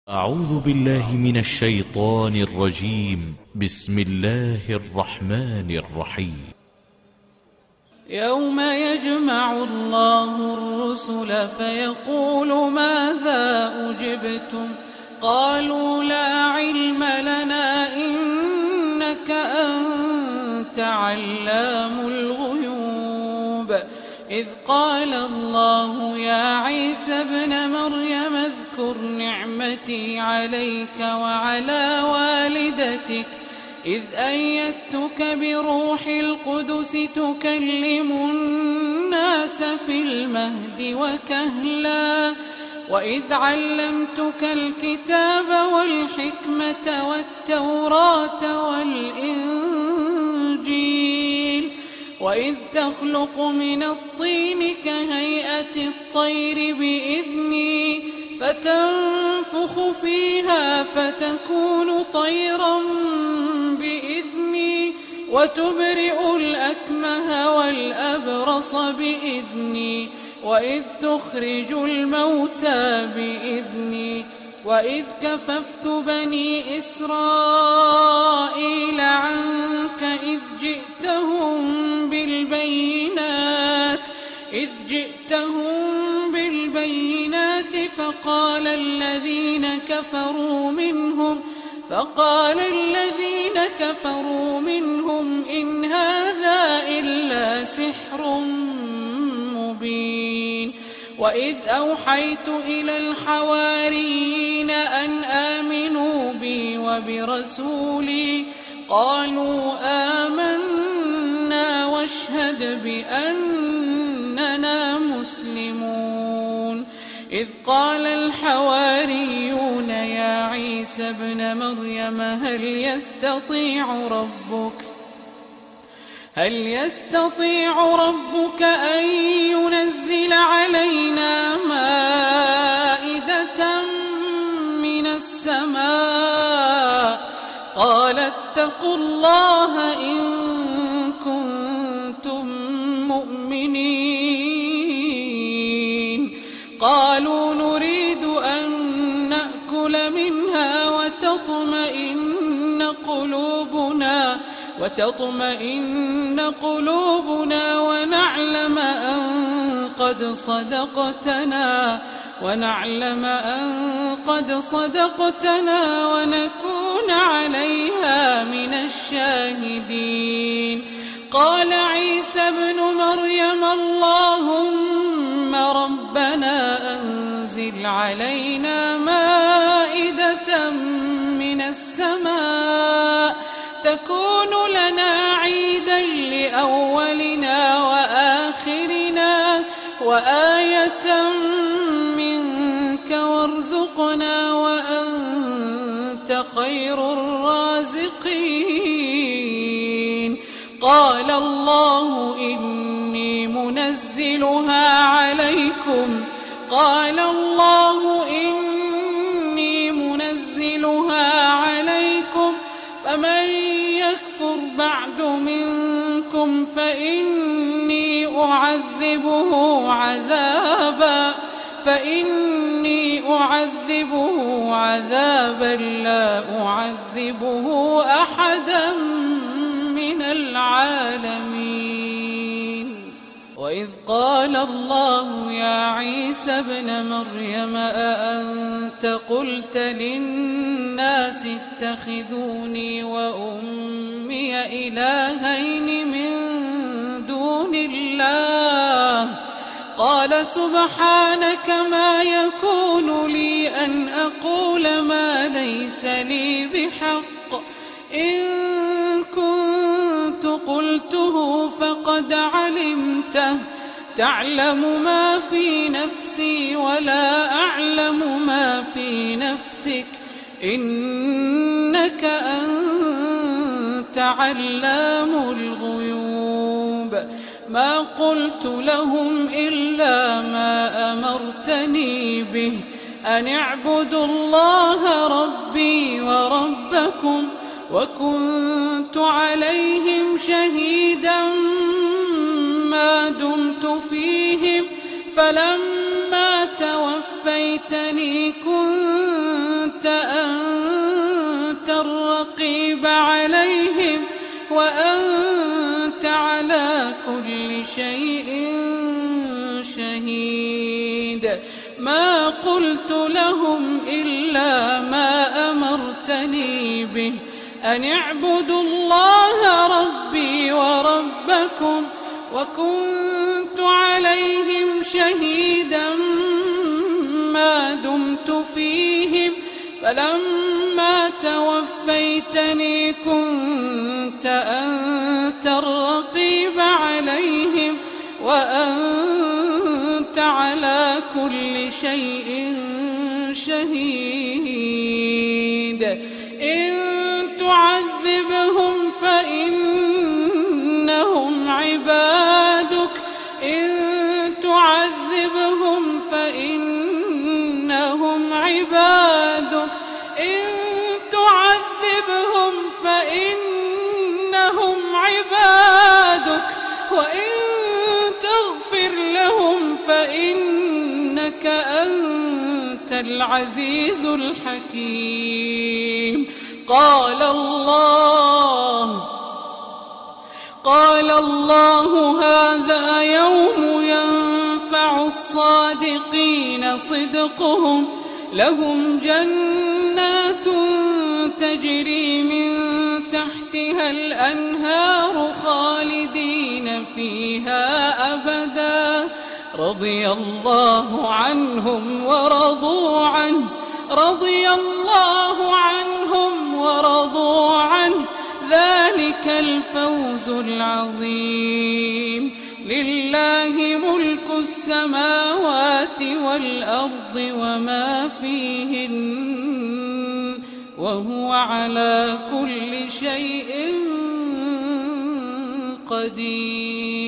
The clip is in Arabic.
أعوذ بالله من الشيطان الرجيم. بسم الله الرحمن الرحيم. يوم يجمع الله الرسل فيقول ماذا أجبتم قالوا لا علم لنا إنك أنت علام الغيوب إذ قال الله يا عيسى ابن مريم اذكر نعمتي عليك وعلى والدتك إذ أيدتك بروح القدس تكلم الناس في المهد وكهلا وإذ علمتك الكتاب والحكمة والتوراة والإنجيل وإذ تخلق من الطين كهيئة الطير بإذني فتنفخ فيها فتكون طيرا بإذني وتبرئ الأكمه والأبرص بإذني وإذ تخرج الموتى بإذني وإذ كففت بني إسرائيل عنك إذ جئتهم بالبينات فقال الذين كفروا منهم إن هذا إلا سحر مبين وإذ أوحيت إلى الحواريين أن آمنوا بي وبرسولي قالوا آمنا واشهد بأننا مسلمون إذ قال الحواريون يا عيسى ابن مريم هل يستطيع ربك أن ينزل علينا مائدة من السماء قال اتقوا الله إن كنتم مؤمنين قالوا نريد أن نأكل منها وتطمئن قلوبنا ونعلم أن قد صدقتنا ونكون عليها من الشاهدين قال عيسى ابن مريم اللهم ربنا أنزل علينا مائدة من السماء تكون لنا عيدا لأولنا وآخرنا وآية منك وارزقنا وأنت خير الرازقين قال الله إني منزلها عليكم فمن يكفر بعد منكم فإني أعذبه عذابا لا أعذبه أحدا من العالمين وإذ قال الله يا عيسى ابن مريم أأنت قلت للناس اتخذوني وأمي إلهين من دون الله قال سبحانك ما يكون لي أن أقول ما ليس لي بحق إن كنت قلته فقد علمته تعلم ما في نفسي ولا أعلم ما في نفسك إنك أنت علام الغيوب ما قلت لهم إلا ما أمرتني به أن اعبدوا الله ربي وربكم وكنت عليهم شهيدا ما دمت فيهم فلما توفيتني كنت عليهم وأنت على كل شيء شهيد. ما قلت لهم إلا ما أمرتني به أن اعبدوا الله ربي وربكم وكنت عليهم شهيدا ما دمت فيهم فلما توفيتني كنت أنت الرقيب عليهم وأنت على كل شيء شهيد. إن تعذبهم فإنهم عبادك إن تعذبهم فإنهم عبادك إن تعذبهم فإنهم عبادك وإن تغفر لهم فإنك أنت العزيز الحكيم. قال الله هذا يوم ينفع الصادقين صدقهم لهم جنات تجري من تحتها الأنهار خالدين فيها أبدا رضي الله عنهم ورضوا عنه ذلك الفوز العظيم. لله ملك السماوات والأرض وما فيهن وهو على كل شيء قدير.